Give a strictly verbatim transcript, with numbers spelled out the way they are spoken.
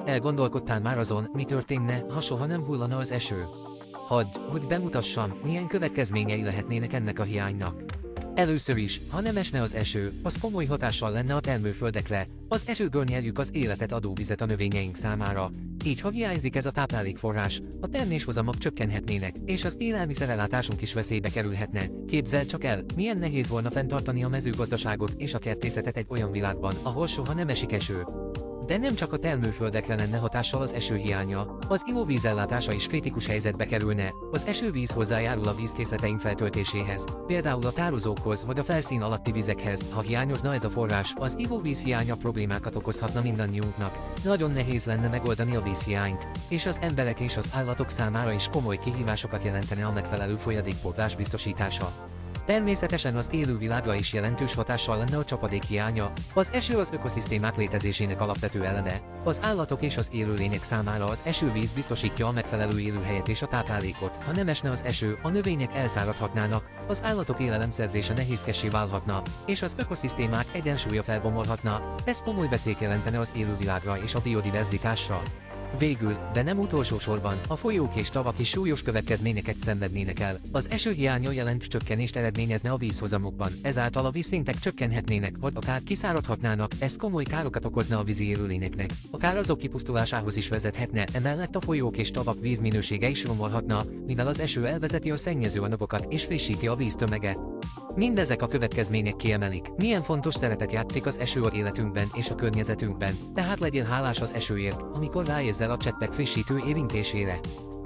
Elgondolkodtál már azon, mi történne, ha soha nem hullana az eső? Hadd, hogy bemutassam, milyen következményei lehetnének ennek a hiánynak. Először is, ha nem esne az eső, az komoly hatással lenne a termőföldekre, az esőből nyerjük az életet adó vizet a növényeink számára. Így ha hiányzik ez a táplálékforrás, a terméshozamok csökkenhetnének, és az élelmiszerellátásunk is veszélybe kerülhetne. Képzeld csak el, milyen nehéz volna fenntartani a mezőgazdaságot és a kertészetet egy olyan világban, ahol soha nem esik eső. De nem csak a termőföldekre lenne hatással az eső hiánya, az ivóvíz ellátása is kritikus helyzetbe kerülne. Az esővíz hozzájárul a vízkészleteink feltöltéséhez, például a tározókhoz vagy a felszín alatti vizekhez. Ha hiányozna ez a forrás, az ivóvíz hiánya problémákat okozhatna mindannyiunknak. Nagyon nehéz lenne megoldani a vízhiányt, és az emberek és az állatok számára is komoly kihívásokat jelentene a megfelelő folyadékpótlás biztosítása. Természetesen az élővilágra is jelentős hatással lenne a csapadék hiánya. Az eső az ökoszisztémák létezésének alapvető eleme. Az állatok és az élőlények számára az esővíz biztosítja a megfelelő élőhelyet és a táplálékot. Ha nem esne az eső, a növények elszáradhatnának, az állatok élelemszerzése nehézkessé válhatna, és az ökoszisztémák egyensúlya felbomolhatna. Ez komoly veszélyt jelentene az élővilágra és a biodiverzitásra. Végül, de nem utolsó sorban, a folyók és tavak is súlyos következményeket szenvednének el. Az eső hiánya jelentős csökkenést eredményezne a vízhozamokban, ezáltal a vízszintek csökkenhetnének, vagy akár kiszáradhatnának, ez komoly károkat okozna a vízi élőlényeknek. Akár azok kipusztulásához is vezethetne, emellett a folyók és tavak vízminősége is romolhatna, mivel az eső elvezeti a szennyező anyagokat és frissíti a víztömeget. Mindezek a következmények kiemelik, milyen fontos szerepet játszik az eső a életünkben és a környezetünkben, tehát legyél hálás az esőért, amikor ráérzel a cseppek frissítő érintésére.